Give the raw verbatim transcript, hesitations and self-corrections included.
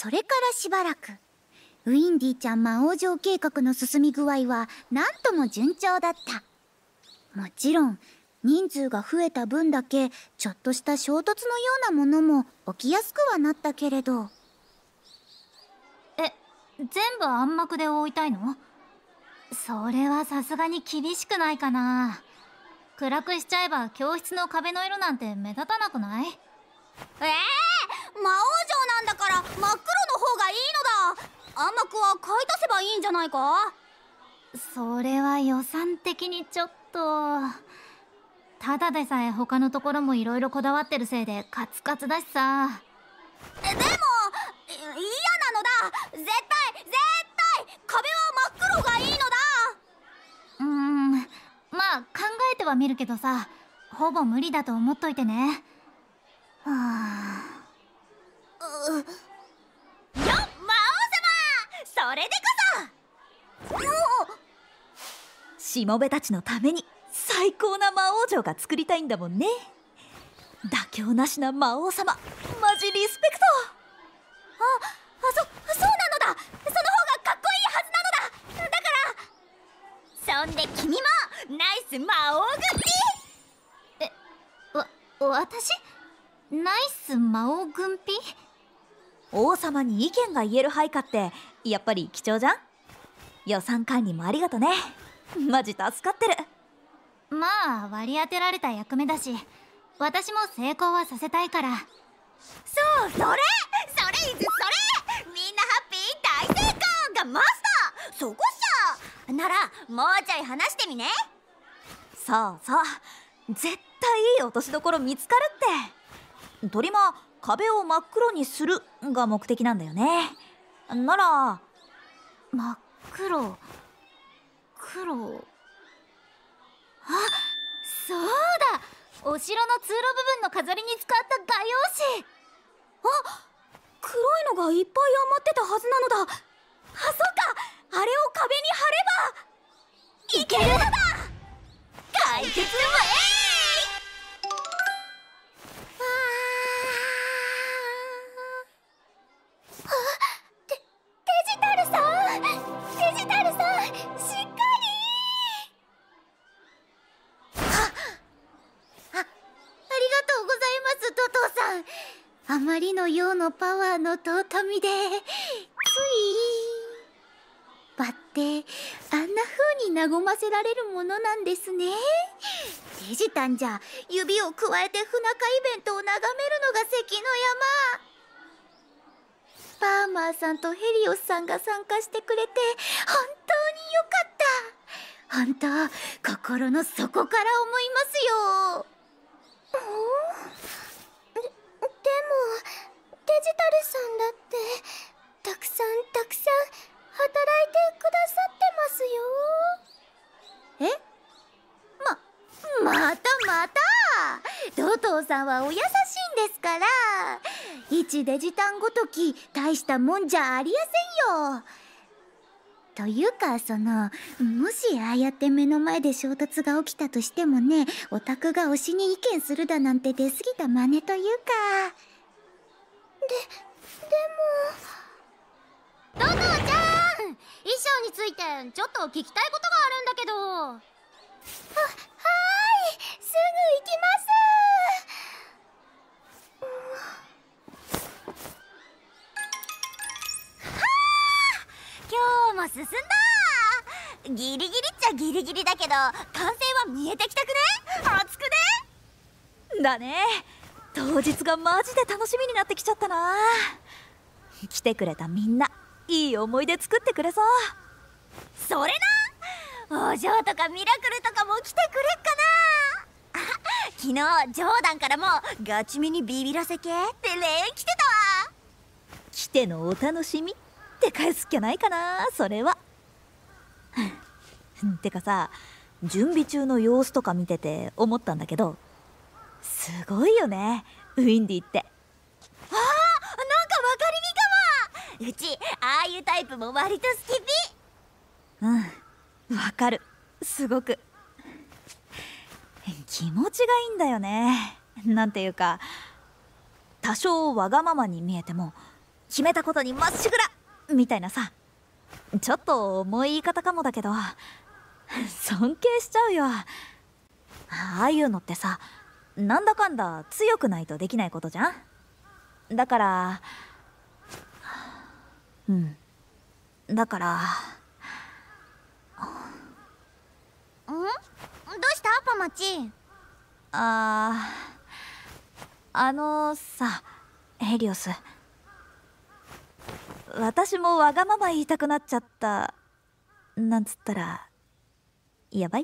それからしばらくウィンディちゃん魔王城計画の進み具合はなんとも順調だった。もちろん人数が増えた分だけちょっとした衝突のようなものも起きやすくはなったけれど。 え、全部暗幕で覆いたいの？それはさすがに厳しくないかな。暗くしちゃえば教室の壁の色なんて目立たなくない？ ええー、魔王城なんだから真っ黒の方がいいのだ。暗幕は買い足せばいいんじゃないか？ それは予算的にちょっと。ただでさえ他のところもいろいろこだわってるせいでカツカツだしさ。 でも嫌なのだ。絶対絶対壁は真っ黒がいいのだ。 うーん、まあ考えてはみるけどさ、ほぼ無理だと思っといてね。はあ。 うよっ魔王様、それでこそ。 しもべたちのために最高な魔王城が作りたいんだもんね。妥協なしな魔王様、マジリスペクト。 あ、あ、そ、そうなのだ。その方がかっこいいはずなのだ。だからそんで君もナイス魔王軍ピ。 え、わ、私？ナイス魔王軍ピ？ 王様に意見が言える配下ってやっぱり貴重じゃん。予算管理もありがとね。マジ助かってる。 まあ割り当てられた役目だし、私も成功はさせたいから。 そう、それそれイズそれ。みんなハッピー大成功がマスター。そこっしょ。ならもうちょい話してみね。 そうそう、絶対いい落としどころ見つかるって。トリマ、壁を真っ黒にするが目的なんだよね。なら真っ黒黒。あ、そうだ、お城の通路部分の飾りに使った画用紙。 あ、黒いのがいっぱい余ってたはずなのだ。あ、そうか、あれを壁に貼ればいけるのだ。解決ウェイ。 あまりの陽のパワーの尊みでつい場ってあんな風に和ませられるものなんですね。デジタンじゃ指をくわえて不仲イベントを眺めるのが関の山。パーマーさんとヘリオスさんが参加してくれて本当によかった。本当心の底から思いますよ。 デジタルさんだってたくさんたくさん働いてくださってますよ。 え？ま、またまたドトウさんはお優しいんですから。一デジタンごとき大したもんじゃありやせんよ。というかそのもしああやって目の前で衝突が起きたとしてもね、オタクが推しに意見するだなんて出過ぎた真似というか。 で、でもドトウちゃん、衣装についてちょっと聞きたいことがあるんだけど。は、はーい、すぐ行きます。はあ、今日も進んだ。ギリギリっちゃギリギリだけど完成は見えてきたくね？熱くね？ だね。当日がマジで楽しみになってきちゃったな。来てくれたみんないい思い出作ってくれそう。 それな、お嬢とかミラクルとかも来てくれっかな。昨日ジョーダンからもガチミにビビらせ系ってレーン来てたわ。 来てのお楽しみって返すっきゃないかな、それは。てかさ、準備中の様子とか見てて思ったんだけど、すごいよね、ウィンディって。 ああ、なんか分かりみかも。うちああいうタイプも割と好きピ。 うん、わかる、すごく気持ちがいいんだよね。なんていうか、多少わがままに見えても決めたことにまっしぐらみたいなさ。ちょっと重い言い方かもだけど尊敬しちゃうよ。ああいうのってさ、なんだかんだ強くないとできないことじゃん。だからうんだからん？どうしたパマチ？ あーあのさ、ヘリオス、私もわがまま言いたくなっちゃったなんつったらやばい？